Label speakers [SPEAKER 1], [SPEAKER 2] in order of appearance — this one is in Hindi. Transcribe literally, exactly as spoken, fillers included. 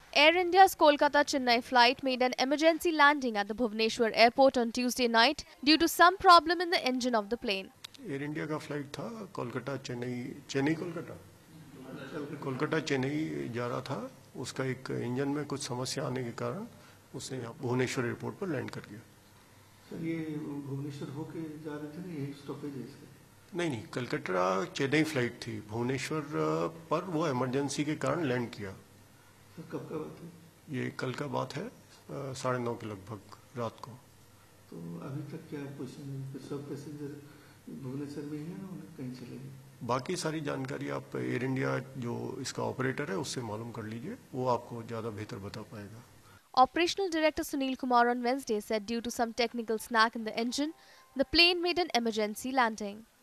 [SPEAKER 1] Air India's Kolkata-Chennai flight made an emergency landing at the Bhubaneswar Airport on Tuesday night due to some problem in the engine of the plane.
[SPEAKER 2] Air India का फ्लाइट था कोलकाता चेन्नई चेन्नई कोलकाता कोलकाता चेन्नई जा रहा था। उसका एक इंजन में कुछ समस्या आने के कारण उसने यहाँ भुवनेश्वर एयरपोर्ट पर लैंड कर दिया।
[SPEAKER 3] सर ये भुवनेश्वर होके जा रहे थे ना, यही स्टॉपेज है इसका?
[SPEAKER 2] नहीं नहीं, कलकत्ता चेन्नई फ्लाइट थी, भुवनेश्वर पर वो इमरजेंसी के कारण लैंड किया।
[SPEAKER 3] सर कब का बात है?
[SPEAKER 2] ये कल का बात है, साढ़े नौ के लगभग रात को।
[SPEAKER 3] तो अभी तक क्या पोजीशन है? सब पैसेंजर भुवनेश्वर में ही है ना, कहीं चले गए?
[SPEAKER 2] बाकी सारी जानकारी आप एयर इंडिया जो इसका ऑपरेटर है उससे मालूम कर लीजिए, वो आपको ज़्यादा बेहतर बता पाएगा।
[SPEAKER 1] Operational Director Sunil Kumar on Wednesday said due to some technical snag in the engine, the plane made an emergency landing.